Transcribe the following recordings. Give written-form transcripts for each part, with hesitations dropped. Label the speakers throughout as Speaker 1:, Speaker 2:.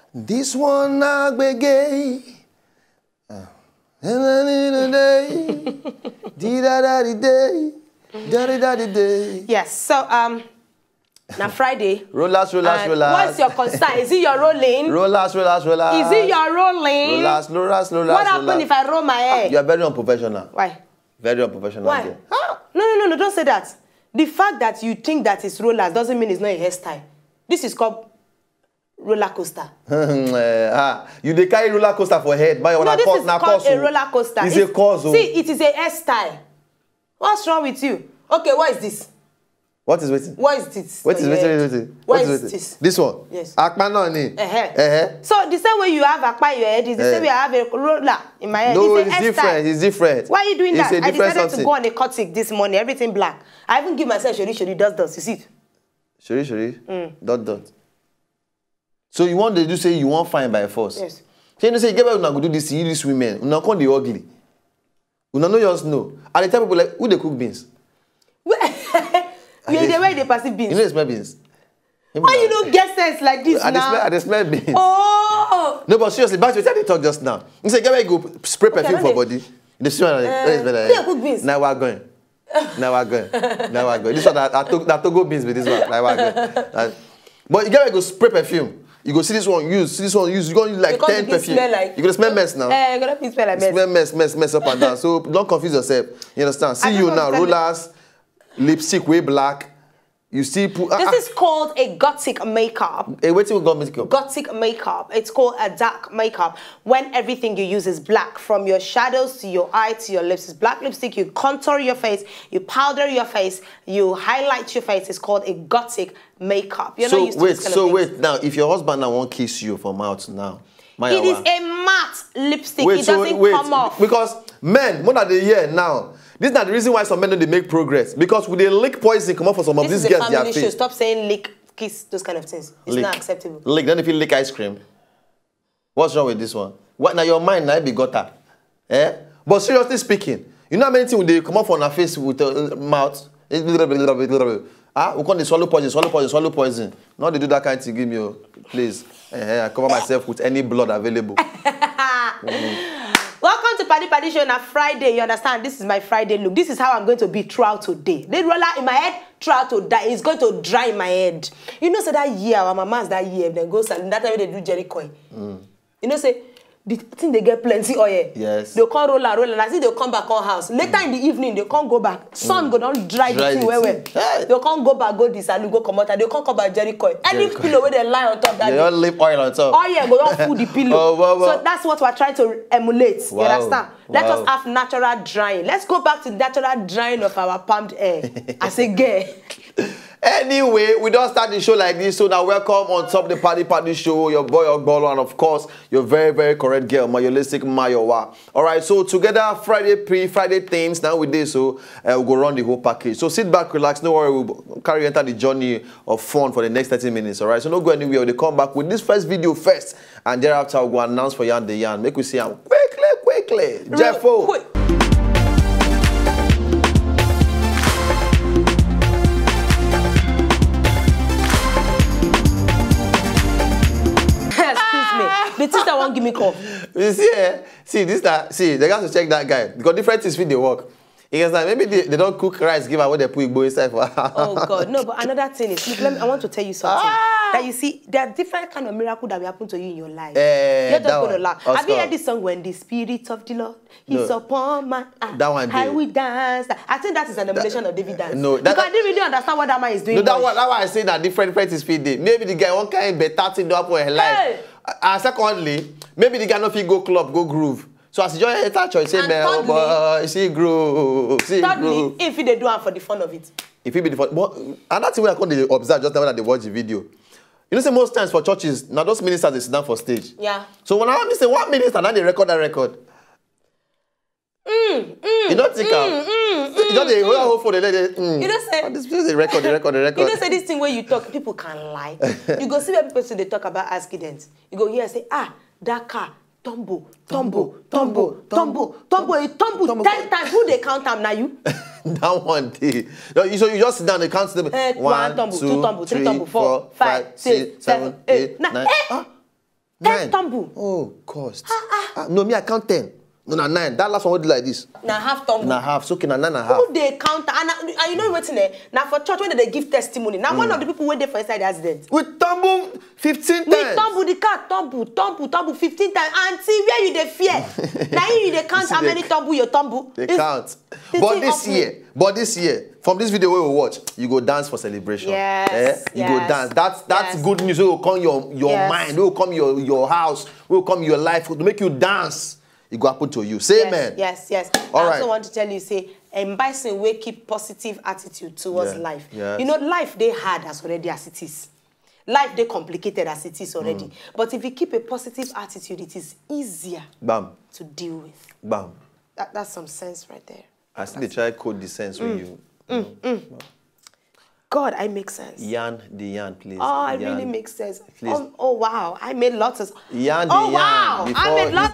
Speaker 1: This one now be gay.
Speaker 2: Yes, so now Friday.
Speaker 1: Rollers.
Speaker 2: What's your concern? Is it your rolling?
Speaker 1: Rollers.
Speaker 2: Is it your rolling?
Speaker 1: Rollers.
Speaker 2: What happens if I roll my hair?
Speaker 1: You are very unprofessional.
Speaker 2: Why?
Speaker 1: Very unprofessional.
Speaker 2: Why? No, don't say that. The fact that you think that it's rollers doesn't mean it's not a hairstyle. This is called roller coaster.
Speaker 1: You dey carry roller coaster for head.
Speaker 2: No, this is called a roller coaster.
Speaker 1: It's a cause.
Speaker 2: See, it is a hairstyle. What's wrong with you? Okay, what is this?
Speaker 1: What is waiting?
Speaker 2: What is this?
Speaker 1: What is waiting?
Speaker 2: What is this?
Speaker 1: This one?
Speaker 2: Yes.
Speaker 1: Akpa no ni.
Speaker 2: So the same way you have akpa in your head is the same way I have a roller in my head.
Speaker 1: No,
Speaker 2: it's
Speaker 1: different. It's different.
Speaker 2: Why are you doing that? I decided
Speaker 1: something.
Speaker 2: to go on a cutting this morning, everything black. I even give myself shori, dot. You see it?
Speaker 1: Shori. Dot. So you want to do say you want fine by force?
Speaker 2: Yes.
Speaker 1: So you know say you get back una go do this, you these women, una come dey ugly. Una no just know. And they tell people like, who they cook beans?
Speaker 2: You the way they perceive beans.
Speaker 1: You know they smell beans.
Speaker 2: Why you don't get sense like this now?
Speaker 1: I smell beans.
Speaker 2: Oh!
Speaker 1: No, but seriously, back to what they talk just now. You say, get where you go spray perfume for body. The smell like,
Speaker 2: cook beans.
Speaker 1: Now we're going. This one, I took beans with this one. Now we're going. But you get where you go spray perfume. You go see this one use, You're going to use like 10 perfume.
Speaker 2: Like,
Speaker 1: you're going to smell mess now.
Speaker 2: You're going to smell like mess.
Speaker 1: Mess up and down. So don't confuse yourself. You understand? See you now, rollers, lipstick way black. You see,
Speaker 2: this is called a gothic makeup.
Speaker 1: Wait till we got makeup.
Speaker 2: Gothic makeup. It's called a dark makeup. When everything you use is black, from your shadows to your eye to your lips, it's black lipstick. You contour your face, you powder your face, you highlight your face. It's called a gothic makeup. You're not used to this kind of things.
Speaker 1: Wait now. If your husband now won't kiss you from mouth now,
Speaker 2: it is a matte lipstick. It doesn't come off.
Speaker 1: Because men, more than a year now. This is not the reason why some men don't make progress. Because with the lick poison come up for some of these girls, they are fake.
Speaker 2: Stop saying lick, kiss, those kind of things. It's not acceptable.
Speaker 1: Lick, then if you lick ice cream. What's wrong with this one? What now your mind now be gutter? But seriously speaking, you know how many things they come up on our face with the mouth? We can't swallow poison. Now they do that kind of thing, give me please. I cover myself with any blood available.
Speaker 2: Welcome to Padi Padi show on a Friday. You understand? This is my Friday look. This is how I'm going to be throughout today. The roller in my head throughout to die. It's going to dry in my head. You know, so that year, our mama's that year, then go salon. That time they do jelly coin. You know, say the thing they get plenty oil.
Speaker 1: Yes.
Speaker 2: They'll come roll and I see they'll come back on house. Later in the evening, they can't go back. Sun go down dry the thing well. They'll come go back, go this salon, go come out. They'll come back jelly coin. Any pillow where they lie on top that.
Speaker 1: They all leave oil on top.
Speaker 2: Oil go down food the pillow. So that's what we're trying to emulate. You understand? Let us have natural drying. Let's go back to natural drying of our pumped air. I say gay.
Speaker 1: Anyway, we don't start the show like this, so now welcome on top of the Padi Padi show, your boy Ogbolo, and of course, your very, very correct girl, Mayolistic Mayowa. Alright, so together, Friday things, now with this, so we'll go run the whole package. So sit back, relax, no worry, we'll carry enter the journey of fun for the next 30 minutes, alright? So don't go anywhere, they come back with this first video first, and thereafter we'll go announce for Yan the Yan. Make we see him quickly. Jeffo.
Speaker 2: The sister won't give me call.
Speaker 1: You see, they got to check that guy. Because different things fit they work. Because like, maybe they don't cook rice, give her what they put Igbo inside for.
Speaker 2: Oh God, no, but another thing is, I want to tell you something. That you see, there are different kind of miracles that will happen to you in your life. You're just going to laugh. Have you heard this song, When the Spirit of the Lord is upon my eye?
Speaker 1: That one
Speaker 2: I will dance. I think that is an emulation of David dance.
Speaker 1: No,
Speaker 2: because I didn't really understand what that man is doing.
Speaker 1: No, that one I say that different is fit day. Maybe the guy one kind better thing to happen in life. And secondly, maybe the guy not fit go club, go groove. So as you join enter church, say, man, boy, see groove, see groove.
Speaker 2: If they do it for the fun of it.
Speaker 1: If it be the fun, but another thing we are going to observe just now that they watch the video. You know, say most times for churches, now those ministers they sit down for stage.
Speaker 2: Yeah.
Speaker 1: So when I say one minister, now they record that record. You don't think you don't they hold for the
Speaker 2: You don't say
Speaker 1: this is the record. You
Speaker 2: don't say this thing where you talk, people can lie. You go see where people say they talk about accidents. You go here and say, that car, tumble, it tumble 10 times. Who they count them now you?
Speaker 1: That one day. So you just sit down, they count them.
Speaker 2: 1 tumble, 2 tumble, 3 tumble, 4, 5, 6, 7, 8, 9. 10 tumble.
Speaker 1: Oh, cost. No, me, I count 10. No, 9. That last one would do like this.
Speaker 2: Now half tumble.
Speaker 1: Now half. So, okay, now 9 and a half.
Speaker 2: Who they count? And you know what's in there? Now for church, when they give testimony. Now one of the people went there for inside the accident.
Speaker 1: We tumble 15 times.
Speaker 2: We tumble the car, tumble 15 times. And see where you they fear. Now you they count how many tumble you tumble.
Speaker 1: They count. But this year, from this video we will watch, you go dance for celebration.
Speaker 2: Yes.
Speaker 1: You go dance. That's good news. It will come your mind. It will come your house. It will come your life. To make you dance. It go happen to you. Say amen.
Speaker 2: Yes.
Speaker 1: All
Speaker 2: I also want to tell you, say, embracing way keep positive attitude towards life.
Speaker 1: Yes.
Speaker 2: You know, life they hard as already as it is. Life they complicated as it is already. But if you keep a positive attitude, it is easier to deal with.
Speaker 1: Bam.
Speaker 2: That's some sense right there.
Speaker 1: I still try code the sense when you.
Speaker 2: God, I make sense.
Speaker 1: Yarn the yarn, please.
Speaker 2: Oh, it really makes sense.
Speaker 1: Please.
Speaker 2: Oh, wow. I made lots of...
Speaker 1: Yarn the
Speaker 2: yarn. Wow. I made lots...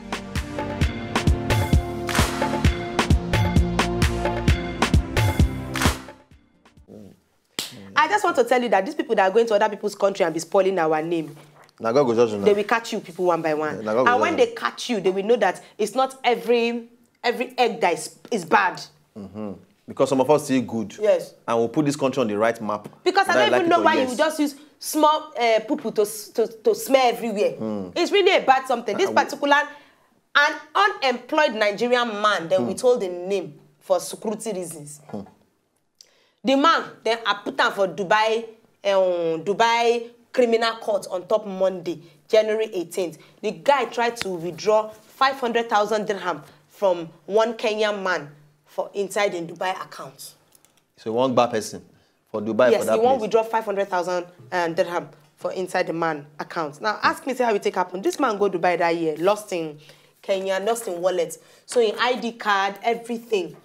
Speaker 2: I just want to tell you that these people that are going to other people's country and be spoiling our name,
Speaker 1: now God go judge you now.
Speaker 2: They will catch you people one by one. Yeah, and when they catch you, they will know that it's not every egg that is bad.
Speaker 1: Because some of us see good.
Speaker 2: Yes.
Speaker 1: And we'll put this country on the right map.
Speaker 2: Because I don't even know why you just use small poo-poo to smear everywhere. It's really a bad something. This particular, an unemployed Nigerian man, then we told the name for security reasons. The man, then I put him for Dubai criminal court on top Monday, January 18th. The guy tried to withdraw 500,000 dirham from one Kenyan man for inside in Dubai account.
Speaker 1: So one bad person for Dubai.
Speaker 2: Yes,
Speaker 1: for that
Speaker 2: he won't withdraw 500,000 dirham for inside the man account. Now ask me how it take happen. This man go Dubai that year, lost in Kenya, lost in wallet. So in ID card, everything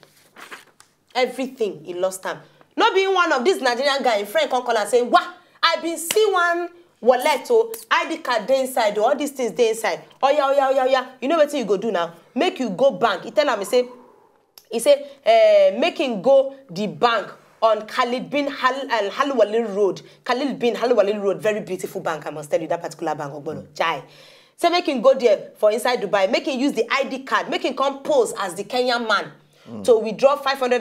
Speaker 2: he lost time. Not being one of these Nigerian guy in friend come call and say, "Wah, I been see one wallet or ID card dey inside or all these things dey inside." Oh yeah. You know what you go do now? Make you go bank. He tell him, he say, make him go the bank on Khalid bin Halwalil Road. Khalid bin Halwalil Road, very beautiful bank. I must tell you that particular bank. Jai. So make him go there for inside Dubai. Make him use the ID card. Make him come pose as the Kenyan man. To withdraw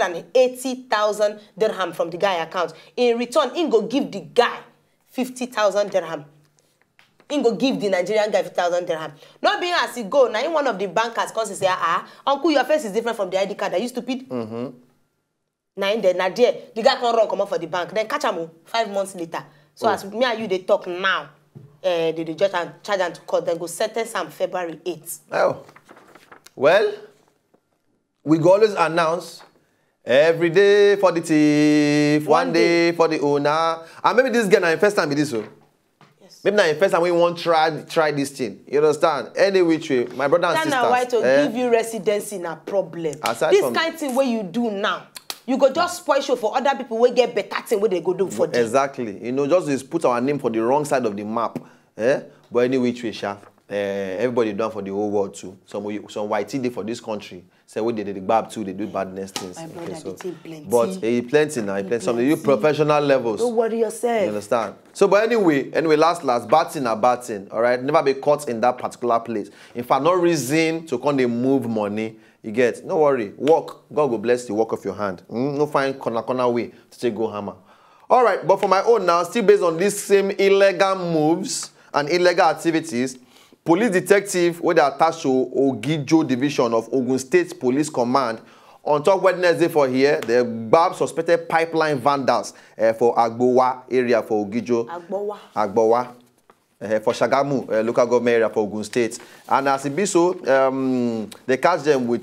Speaker 2: 580,000 dirham from the guy account. In return, he go give the guy 50,000 dirham. He go give the Nigerian guy 50,000 dirham. Not being as he go, now in one of the bankers comes and say, uncle, your face is different from the ID card. Are you stupid? Now in there, the guy can't run come up for the bank. Then catch him 5 months later. So as me and you, they talk now. They judge and charge them to court. Then go sentence him February 8th.
Speaker 1: Oh, well. We go always announce every day for the thief, one day for the owner. And maybe this girl, now first time with this. Yes. Maybe now first time we want to try this thing. You understand? Any which way, my brother and sisters. That's
Speaker 2: why to give you residency in a problem.
Speaker 1: Aside
Speaker 2: this kind of thing where you do now, you go just spoil show for other people who get better thing where they go do for them.
Speaker 1: Exactly. You know, just put our name for the wrong side of the map. But any which way, everybody done for the whole world too. Some white day for this country. Say what they did the bab too, they do badness things.
Speaker 2: My brother, plenty.
Speaker 1: But plenty now, plenty. Some they do professional levels.
Speaker 2: Don't worry yourself.
Speaker 1: You understand? So, but anyway, last, bad thing, all right? Never be caught in that particular place. In fact, no reason to come they move money. You get, no worry, work. God will bless the work of your hand. No find corner way to take go hammer. All right, but for my own now, still based on these same illegal moves and illegal activities, police detective, where they attached to Ogijo Division of Ogun State Police Command, on top Wednesday for here, they grabbed suspected pipeline vandals for Agbowa area for Ogijo. Agbowa. For Shagamu, local government area for Ogun State. And as it be so, they catch them with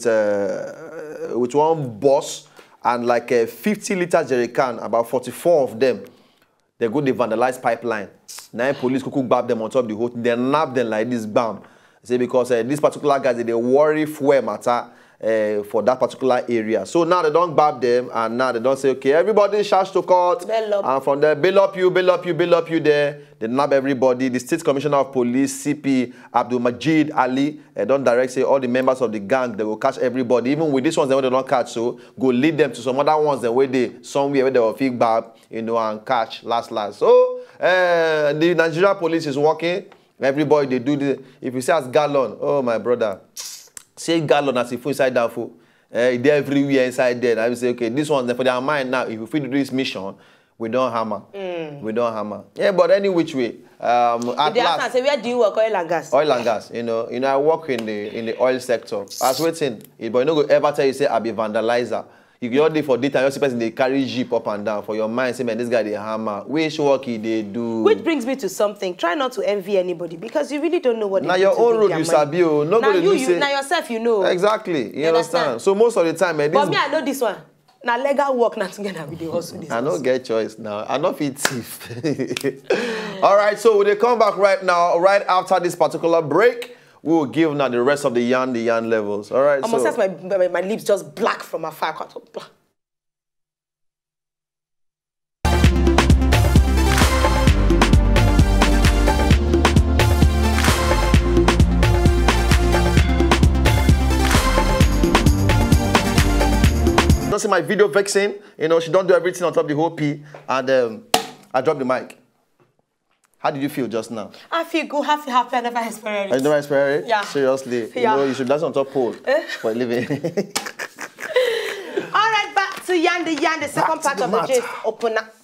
Speaker 1: one bus and like a 50-liter jerry can, about 44 of them. They go, they vandalize pipeline. Now police could grab them on top of the whole thing. They nab them like this, bam. Say because this particular guys, they worry fuel matter for that particular area. So now they don't grab them, and now they don't say, okay, everybody charge to court. And from there, bail up you there. They nab everybody. The State Commissioner of Police, CP Abdul Majid Ali, don't direct say all the members of the gang, they will catch everybody. Even with these ones, they don't catch, so go lead them to some other ones that where they somewhere where they will feel bad, you know, and catch last. So the Nigeria police is working Everybody, they do this. If you say as gallon, oh, my brother, say gallon as if you inside danfo. They're everywhere inside there. I will say, okay, this one, for their mind now, if we do this mission, we don't hammer. We don't hammer. Yeah, but any which way. At last,
Speaker 2: say, where do you work? Oil and gas.
Speaker 1: Oil and gas. You know, I work in the oil sector. I was waiting, but you know, ever tell you say I be vandalizer. You go there for daytime, you see person they carry jeep up and down for your mind. Say, man, this guy they hammer. Which work they do?
Speaker 2: Which brings me to something. Try not to envy anybody because you really don't know what.
Speaker 1: Now your own road you sabi o. No
Speaker 2: now
Speaker 1: you
Speaker 2: say. Now yourself you know.
Speaker 1: Exactly. You understand? So most of the time, man.
Speaker 2: But me I know this one. Now legal work now together with the hustle.
Speaker 1: I don't get choice now. I not fit thief. All right. So when they come back right now, right after this particular break, we will give now the rest of the yarn levels. All right.
Speaker 2: Almost as my lips just black from afar.
Speaker 1: Don't see my video vexing. You know, she don't do everything on top of the whole P. And I dropped the mic. How did you feel just now?
Speaker 2: I feel good, happy, I never experienced it.
Speaker 1: You never experienced it?
Speaker 2: Yeah.
Speaker 1: Seriously?
Speaker 2: Yeah.
Speaker 1: You know, you should dance on top pole for a living.
Speaker 2: All right, back to Yan, the second part of the gist. Open up.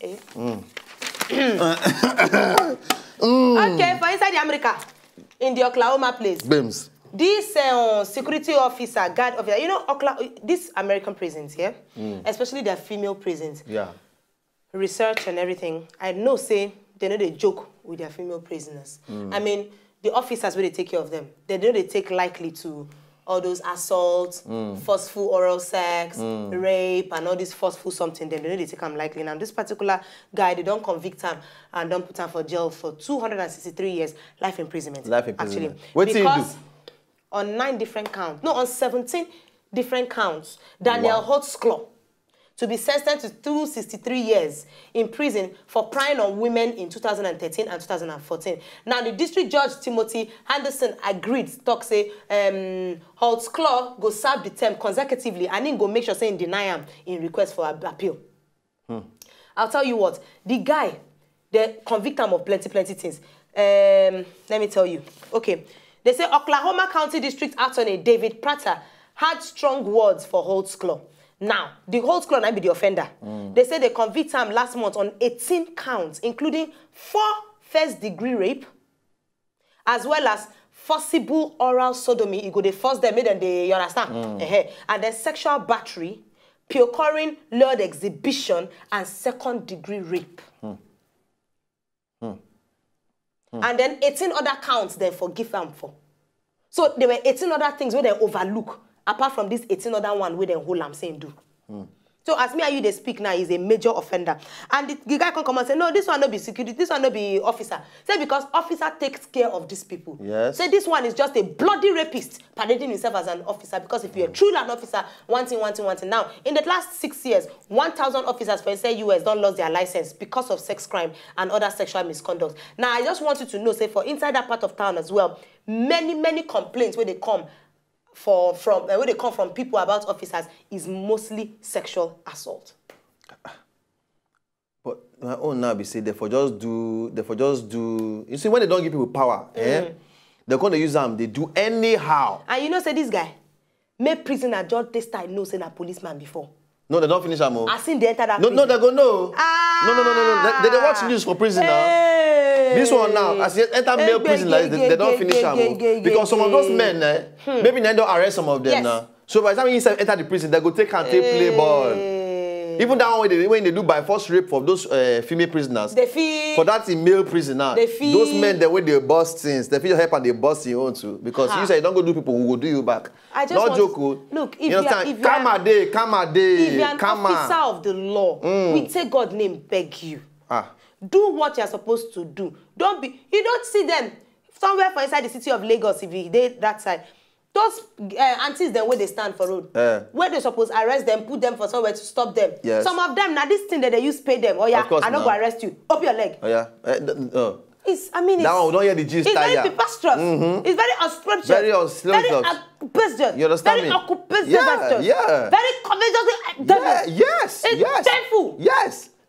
Speaker 2: Okay, for inside the America, in the Oklahoma place.
Speaker 1: Bims.
Speaker 2: This security officer, guard officer, you know, these American prisons, yeah? Especially their female prisons.
Speaker 1: Yeah.
Speaker 2: Research and everything. I know, say, they know they joke with their female prisoners. I mean, the officers, where they take care of them, they know they take likely to all those assaults, forceful oral sex, rape, and all this forceful something. They know they take them likely. Now, this particular guy, they don't convict him and don't put him for jail for 263 years, life imprisonment.
Speaker 1: Life imprisonment.
Speaker 2: Actually.
Speaker 1: What did he do?
Speaker 2: On 9 different counts, no, on 17 different counts, Daniel Holtzclaw to be sentenced to 263 years in prison for prying on women in 2013 and 2014. Now, the district judge, Timothy Henderson, agreed, talk say, Holtzclaw go serve the term consecutively and then go make sure saying deny him in request for appeal. I'll tell you what, the guy, they convict him of plenty things. Let me tell you. Okay. They say Oklahoma County District Attorney David Prater had strong words for Holtzclaw. Now, the Holtzclaw might be the offender. They say they convict him last month on 18 counts, including 4 first-degree rape, as well as forcible oral sodomy. You go they force them, then they, you understand? And then sexual battery, procuring lewd exhibition, and second-degree rape. And then 18 other counts they forgive them for. So there were 18 other things where they overlook, apart from this 18 other one where they hold them saying do. So as me and you they speak now is a major offender. And the guy can come and say, no, this one not be security, this one not be officer. Say because officer takes care of these people. Yes. Say this one is just a bloody rapist parading himself as an officer, because if you're truly an officer, one thing. Now, in the last 6 years, 1,000 officers for say US don't lose their license because of sex crime and other sexual misconduct. Now, I just want you to know, say for inside that part of town as well, many complaints where they come from people about officers is mostly sexual assault.
Speaker 1: But my own now be say they for just do. You see, when they don't give people power, they're going to use them. They do anyhow.
Speaker 2: And you know, say this guy, make prisoner judge this time know say a policeman before.
Speaker 1: No, they don't finish them.
Speaker 2: I seen they enter that.
Speaker 1: No, they go no. No. They watch news for prison now. This one now, as they enter male prison, like, they don't finish them. Because some of those men, maybe they don't arrest some of them now. So by the time you enter the prison, they go take and play ball. Even that one when they do by force rape for those female prisoners, for that male prisoner, those men the way they bust things, they feel help and they bust you own too. Because you say you don't go do people who will do you back.
Speaker 2: I just
Speaker 1: not joke.
Speaker 2: Look, if
Speaker 1: you understand? If you're an
Speaker 2: officer of the law, we take God's name, beg you. Do what you're supposed to do. You don't see them somewhere for inside the city of Lagos if they that side. Those aunties then where they stand for road, where they supposed to arrest them, put them for somewhere to stop them. Yes. Some of them now this thing that they use pay them. Oh yeah, I'm not going to arrest you. Up your leg.
Speaker 1: Oh yeah.
Speaker 2: It's
Speaker 1: now we don't hear the gist.
Speaker 2: It's very preposterous. It's very auspicious.
Speaker 1: Very auspicious. You understand
Speaker 2: very
Speaker 1: me?
Speaker 2: Very
Speaker 1: yeah.
Speaker 2: very conventional.
Speaker 1: Yes.
Speaker 2: It's painful.
Speaker 1: Yes.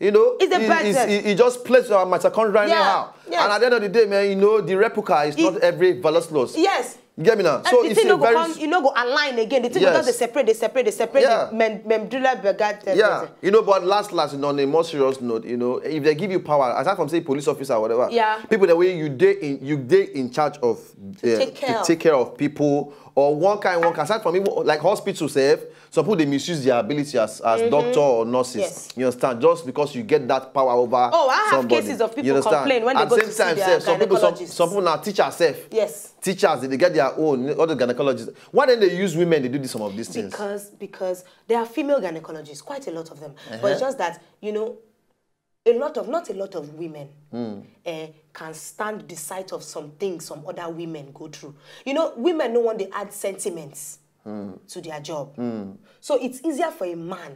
Speaker 1: You know,
Speaker 2: it's the person.
Speaker 1: He just plays our mitochondria anyhow.
Speaker 2: Yes.
Speaker 1: And at the end of the day, man, you know, the replica is not every velociraptor.
Speaker 2: Yes.
Speaker 1: You get me now?
Speaker 2: And
Speaker 1: So
Speaker 2: the
Speaker 1: it's
Speaker 2: thing
Speaker 1: a very...
Speaker 2: you know, go align again. The thing
Speaker 1: Yes.
Speaker 2: they separate
Speaker 1: Yeah.
Speaker 2: the medulla oblongata.
Speaker 1: Yeah. You know, but last, you know, on a more serious note, you know, if they give you power, aside from say police officer or whatever, people the way you day in charge of to take care of people, or one kind, aside from people like hospitals, some people they misuse their ability as doctor or nurses. Yes. You understand? Just because you get that power over
Speaker 2: I have
Speaker 1: somebody.
Speaker 2: cases of people complain when they go to see their gynecologists.
Speaker 1: Some people now teachers self.
Speaker 2: Yes.
Speaker 1: Teachers, they get their own, other gynecologists. Why don't they use women to do some of these things?
Speaker 2: Because there are female gynecologists, quite a lot of them. But it's just that, you know, not a lot of women can stand the sight of some things some other women go through. You know, women don't want to add sentiments to their job. So it's easier for a man.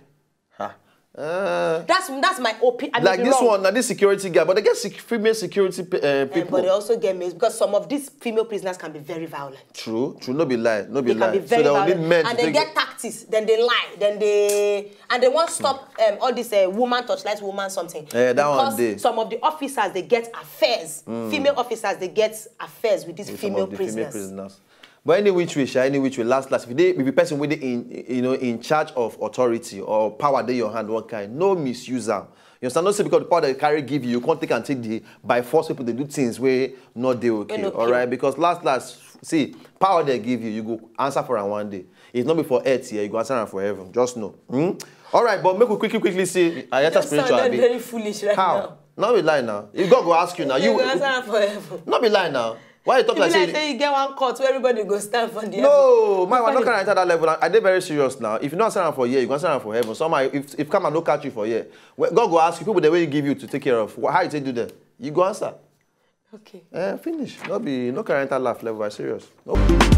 Speaker 2: That's my opinion.
Speaker 1: Like this one, now this security guy, but they get female security people.
Speaker 2: But they also get males because some of these female prisoners can be very violent.
Speaker 1: True. No be lie.
Speaker 2: They can be very violent. And they get tactics, then they lie, and they won't stop all this woman touchlight, woman something. Because some of the officers they get affairs. Female officers they get affairs with these female prisoners.
Speaker 1: But any which way, last, if the person with in charge of authority or power in your hand, one kind, no misuser. You understand? Not because the power they carry give you can't take and take the by force people they do things where not they okay. All right? Because last, see, power they give you, you go answer for it one day. It's not before earth here, you go answer for heaven. Just know. All right, but make we quickly see. I enter spiritual.
Speaker 2: You're very foolish right
Speaker 1: How?
Speaker 2: now.
Speaker 1: Not be lying now. You God go ask you now. You
Speaker 2: answer for heaven.
Speaker 1: Not be lying now. Why you talk like
Speaker 2: say you get one court where everybody go stand for the
Speaker 1: No, man, we're not gonna enter that level. I did very serious now. If you're not standing for a year, you're gonna stand for heaven. Somehow, if come and no catch you for a year, God go ask you people the way he give you to take care of. How you say do that? You go answer.
Speaker 2: Okay.
Speaker 1: Finish. No can enter laugh level. I'm serious. No.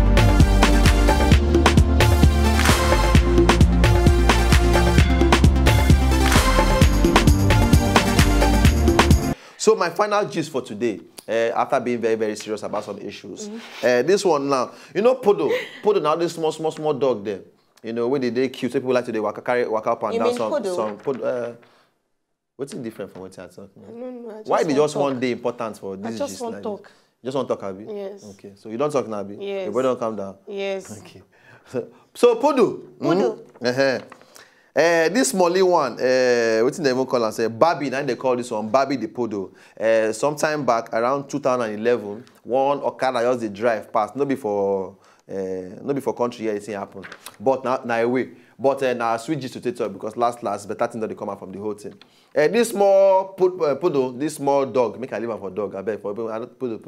Speaker 1: So my final gist for today, after being very, very serious about some issues, this one now, you know, Podo now, this small dog there, you know, when they cute, people like to they walk up and down some Podo. What's it different from what you're talking about?
Speaker 2: No,
Speaker 1: why they just one day important for this gist?
Speaker 2: I just want to talk.
Speaker 1: You just want to talk, Abby?
Speaker 2: Yes.
Speaker 1: Okay, so you don't talk now, Abby?
Speaker 2: Yes.
Speaker 1: Your boy don't calm down?
Speaker 2: Yes.
Speaker 1: Okay. So Podo. This Molly one, what's they even call and say Barbie, now they call this one Barbie the Podo. Sometime back around 2011, one Okada just the drive past, not before country here anything happened. But now away. But now I switch to TikTok because last better thing that they come out from the whole thing. This small Podo, this small dog, make I leave for dog, I beg for Podo.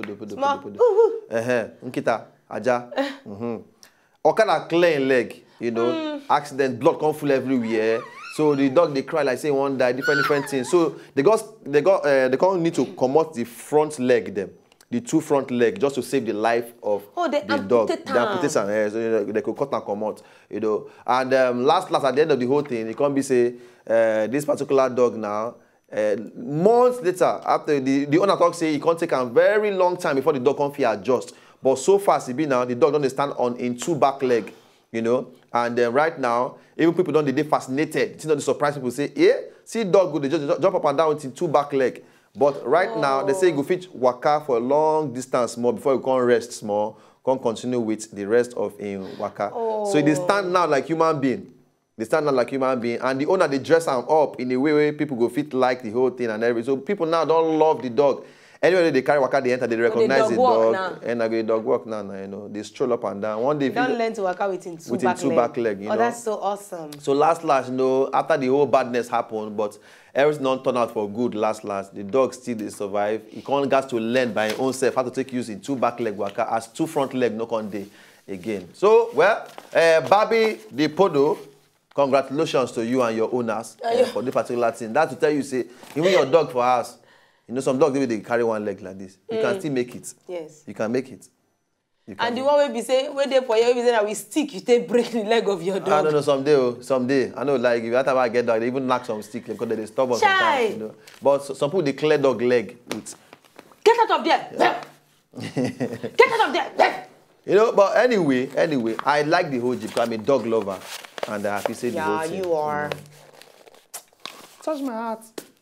Speaker 1: Nkita, Aja. Okada clear leg. You know, accident, blood come full everywhere. So the dog they cry like say one die, different things. So they can't need to come out the front leg them, the two front leg just to save the life of the dog. They amputate some hair, so you know, they could cut and come out. You know, and last at the end of the whole thing, it can't be say this particular dog now. Months later, after the owner talk say it can't take a very long time before the dog can feel adjust. But so fast it be now the dog don't stand on in two back leg. You know, and right now, even people don't they fascinated. It's not the surprise people say, yeah, see dog good, they just jump up and down with two back leg. But right now, they say you go fit waka for a long distance more before you can rest small, can continue with the rest of in waka. So they stand now like human being. They stand out like human being, and the owner they dress them up in a way where people go fit like the whole thing and everything. So people now don't love the dog. Anyway, they carry waka, they enter, they recognize the dog. And the dog walk now, you know. They stroll up and down. One day,
Speaker 2: you don't learn to waka within two back leg.
Speaker 1: You know?
Speaker 2: That's so awesome.
Speaker 1: So last, you know, after the whole badness happened, but everything don't turn out for good. Last, the dog still they survive. He can't get to learn by his own self how to take use in two back leg waka as two front leg no con day again. So well, Barbie the Podo. Congratulations to you and your owners for this particular thing. That to tell you, say, even your dog for us, you know, some dogs, they carry one leg like this. You can still make it.
Speaker 2: Yes.
Speaker 1: You can make it.
Speaker 2: And the one will be say, when they for you, we say that we stick, you take break the leg of your dog.
Speaker 1: No, someday. I know, like, if I get dog, they even knock some stick because they're stubborn sometimes, you know. But some people, they clear dog leg with...
Speaker 2: Get out of there! Get out of there!
Speaker 1: You know, but anyway, I like the whole Jeep because I'm a dog lover. And I happy say the whole thing.
Speaker 2: Yeah, you are.
Speaker 1: Touch my heart.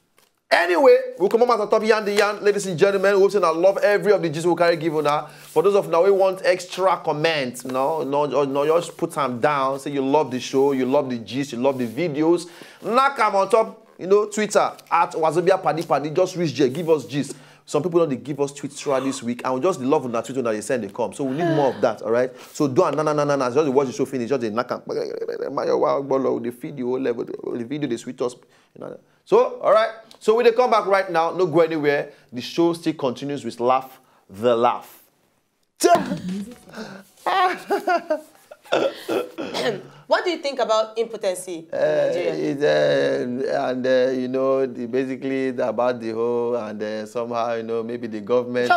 Speaker 1: Anyway, we'll come on at the top yan the yan, ladies and gentlemen. We'll say I love every of the gist we'll carry give you now. For those of now we want extra comments, no, just put them down. Say you love the show, you love the gist, you love the videos. Now come on top, Twitter at Wazobia Padi Padi. Just reach there, give us gist. Some people don't give us tweets throughout this week, and we just love on that Twitter that they send they come. So we need more of that, all right? So do a na. Just watch the show finish, just the video level, the video they sweet us. So, all right. So when they come back right now, no go anywhere. The show still continues with Laugh the Laugh.
Speaker 2: What do you think about impotency in Nigeria?
Speaker 1: Basically about the whole, and somehow, maybe the government.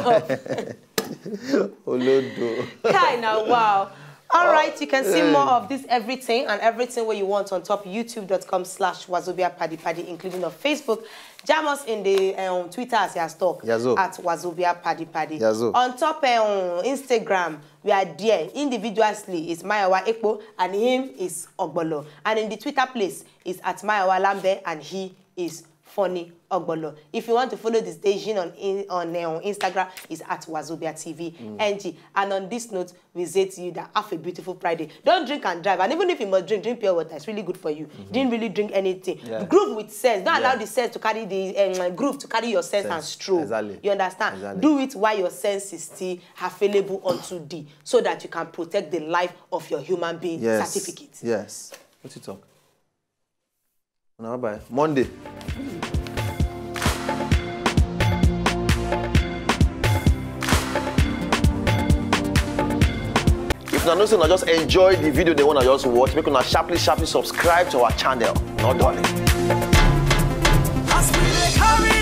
Speaker 2: Wow. All right, you can see more of this everything where you want on top youtube.com/Wazobia Padi Padi, including on Facebook. Jam us in the Twitter as your stock at Wazobia Padi Padi. On top Instagram, we are there. Individually is Mayowa Ekpo and him is Ogbolo. And in the Twitter place is at Mayowa Lambe and he is Funny Ogbolo. If you want to follow the station on Instagram, it's at Wazobia TV NG. And on this note, we say to you that have a beautiful Friday. Don't drink and drive. And even if you must drink pure water. It's really good for you. Didn't really drink anything. Groove with sense. Don't allow the sense to carry the groove to carry your sense and stroll.
Speaker 1: Exactly.
Speaker 2: You understand? Exactly. Do it while your sense is still available onto D, so that you can protect the life of your human being certificate.
Speaker 1: Yes. What's it talk? No, bye. Monday. If you know, just enjoy the video they want to just watch, make us sharply subscribe to our channel. Not done.